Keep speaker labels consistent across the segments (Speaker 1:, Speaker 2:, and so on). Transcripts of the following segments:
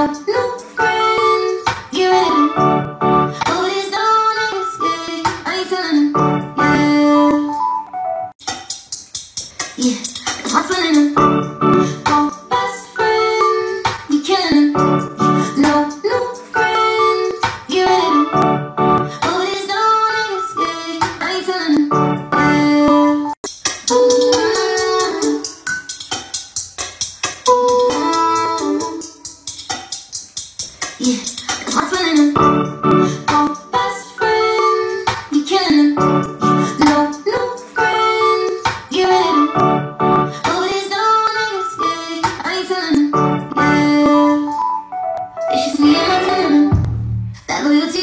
Speaker 1: No new friends, get ready. Oh, there's no one else, yeah. I ain't feeling it, yeah. Yeah, it's hard feeling it. Oh, best friend, you killing it. No new friends, get ready. Oh, there's no one else, yeah. I ain't feeling it, yeah. Yeah, it's hard feeling it. Oh, best friend, you killing it. No new friends, get ready. Oh, there's no one else, yeah. I ain't feeling it, yeah. It's just me and my feeling it. That loyalty,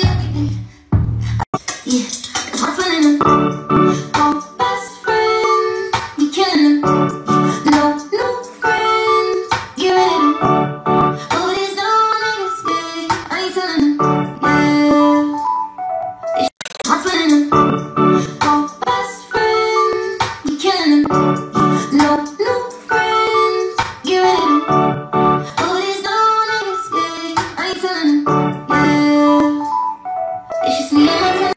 Speaker 1: yeah. It's hard feeling it. Oh, best friend, you killing it. No new friends, get ready. Oh, there's no one else, yeah. I ain't feeling it, yeah. It's hard feeling it. Oh, best friend, you killing it. No new friends, get ready. Oh, there's no one else, yeah. I ain't feeling it, yeah. It's just me and my friends.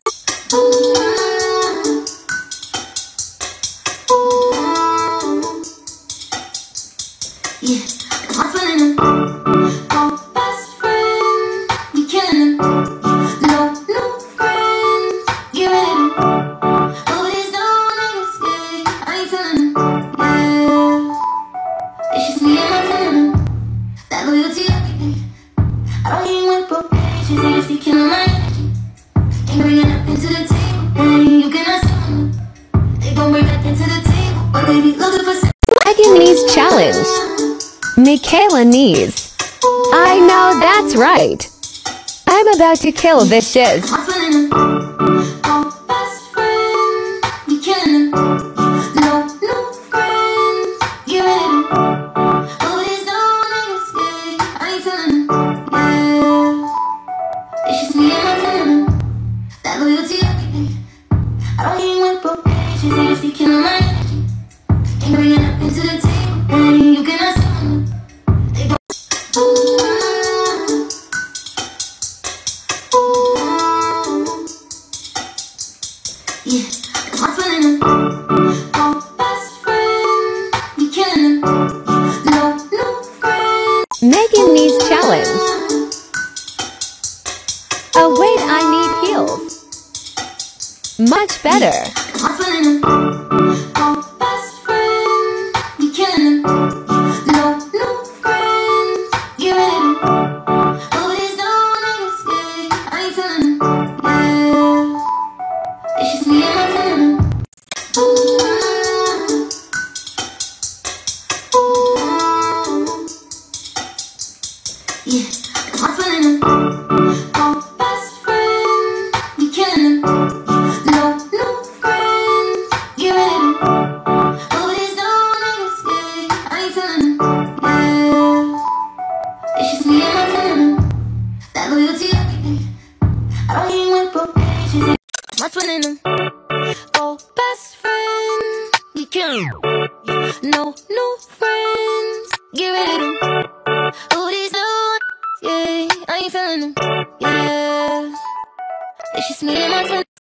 Speaker 1: Yeah, it's hard feeling it. Oh, best friend, you killing it. No new friends, get ready. Oh, there's no one else, yeah. I ain't feeling it, yeah. It's just me and my feeling. That loyalty, I don't hang with broke bitches, they just be killing my energy. Ain't bringing nothing to the table, and you cannot sell me. They gon' bring nothing to the table, but they be looking for
Speaker 2: Megan Knees Challenge. Michaela Knees. I know that's right. I'm about to kill this shiz.
Speaker 1: hard feeling it. Oh, best friend, you killing it. No new friends, get ready. Oh, there's no one else, yeah. I ain't feeling it, yeah. It's just me and my feeling. That loyalty, I don't hang with broke bitches, they just be killing my energy. Ain't bringing nothing to the table, and you cannot sell me. They gon' yeah, it's hard feeling it. Oh, best friend, you killing it. No new friends.
Speaker 2: Megan Knees Challenge. Oh wait, I need heels. Much better.
Speaker 1: It's hard feeling it. Oh, best friend, you killing it. No new friends, get ready. Oh, there's no one else, yeah. I ain't feeling it, yeah. It's just me and my feeling. Yeah, it's hard feeling it. Oh, best friend, you killing it. No new friends, get ready. Oh, there's no one else, yeah. I ain't feeling it, yeah. It's just me and my feeling. That loyalty, I don't hang with broke bitches. My twin them. Oh, best friend, you killing it. No new friends, get ready. Oh, these no, yeah, I ain't feeling them, yeah. It's just me and my friends.